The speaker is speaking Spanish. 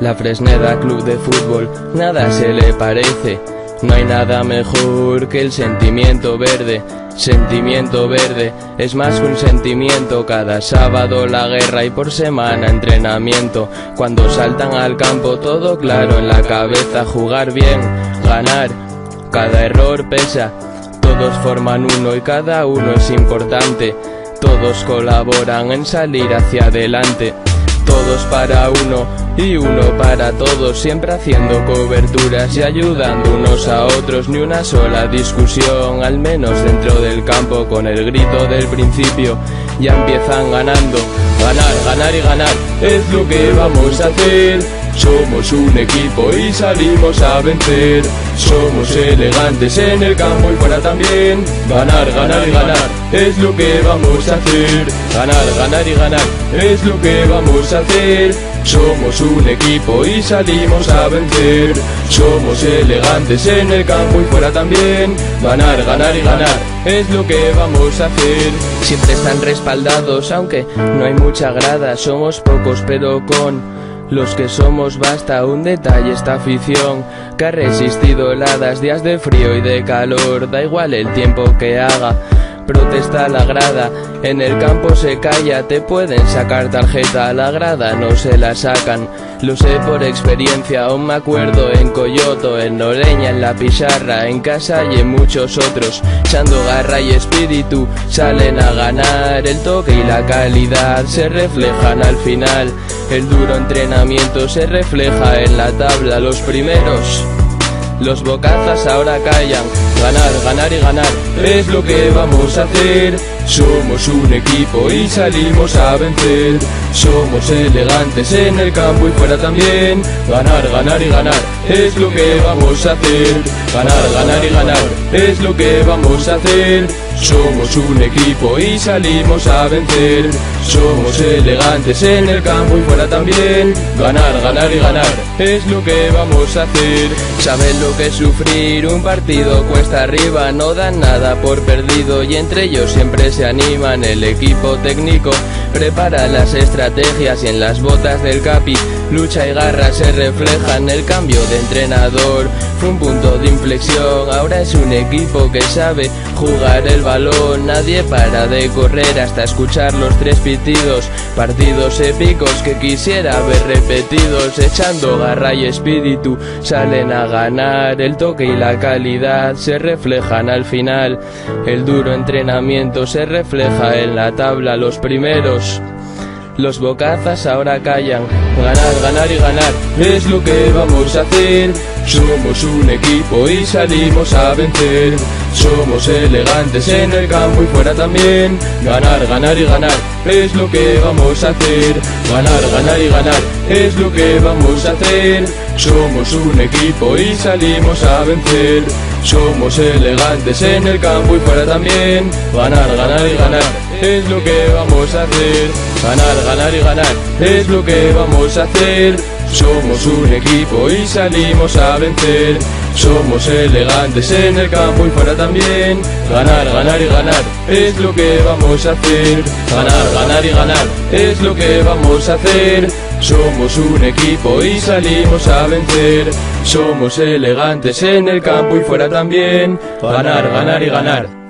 La Fresneda Club de Fútbol, nada se le parece. No hay nada mejor que el sentimiento verde. Sentimiento verde es más que un sentimiento. Cada sábado la guerra y por semana entrenamiento. Cuando saltan al campo todo claro en la cabeza. Jugar bien, ganar, cada error pesa. Todos forman uno y cada uno es importante. Todos colaboran en salir hacia adelante. Todos para uno y uno para todos, siempre haciendo coberturas y ayudando unos a otros. Ni una sola discusión, al menos dentro del campo. Con el grito del principio ya empiezan ganando. Ganar, ganar y ganar es lo que vamos a hacer. Somos un equipo y salimos a vencer. Somos elegantes en el campo y fuera también. Ganar, ganar y ganar es lo que vamos a hacer. Ganar, ganar y ganar es lo que vamos a hacer. Somos un equipo y salimos a vencer. Somos elegantes en el campo y fuera también. Ganar, ganar y ganar es lo que vamos a hacer. Siempre están respaldados aunque no hay mucha grada. Somos pocos pero con los que somos basta un detalle esta afición que ha resistido heladas, días de frío y de calor. Da igual el tiempo que haga, protesta la grada. En el campo se calla, te pueden sacar tarjeta. La grada no se la sacan, lo sé por experiencia. Aún me acuerdo en Coyoto, en Noreña, en la pizarra, en casa y en muchos otros. Echando garra y espíritu salen a ganar. El toque y la calidad se reflejan al final. El duro entrenamiento se refleja en la tabla. Los primeros, los bocazas ahora callan. Ganar, ganar y ganar es lo que vamos a hacer. Somos un equipo y salimos a vencer. Somos elegantes en el campo y fuera también. Ganar, ganar y ganar es lo que vamos a hacer. Ganar, ganar y ganar es lo que vamos a hacer. Somos un equipo y salimos a vencer. Somos elegantes en el campo y fuera también. Ganar, ganar y ganar es lo que vamos a hacer. Saben lo que es sufrir un partido cuesta arriba. No dan nada por perdido y entre ellos siempre se animan. El equipo técnico prepara las estrategias y en las botas del capi lucha y garra se reflejan. El cambio de entrenador fue un punto de inflexión. Ahora es un equipo que sabe jugar el balón. Nadie para de correr hasta escuchar los tres pitidos. Partidos épicos que quisiera ver repetidos. Echando garra y espíritu salen a ganar. El toque y la calidad se reflejan al final. El duro entrenamiento se refleja en la tabla. Los primeros, los bocazas ahora callan. Ganar, ganar y ganar es lo que vamos a hacer. Somos un equipo y salimos a vencer. Somos elegantes en el campo y fuera también. Ganar, ganar y ganar es lo que vamos a hacer. Ganar, ganar y ganar es lo que vamos a hacer. Somos un equipo y salimos a vencer. Somos elegantes en el campo y fuera también. Ganar, ganar y ganar es lo que vamos a hacer. Ganar, ganar y ganar es lo que vamos a hacer. Somos un equipo y salimos a vencer. Somos elegantes en el campo y fuera también. Ganar, ganar y ganar es lo que vamos a hacer. Ganar, ganar y ganar es lo que vamos a hacer. Somos un equipo y salimos a vencer. Somos elegantes en el campo y fuera también. Ganar, ganar y ganar.